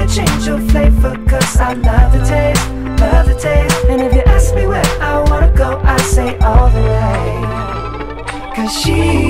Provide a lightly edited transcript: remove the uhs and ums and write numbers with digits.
can't change your flavor, cause I love the taste, love the taste. And if you ask me where I wanna go, I say all the way. Cause she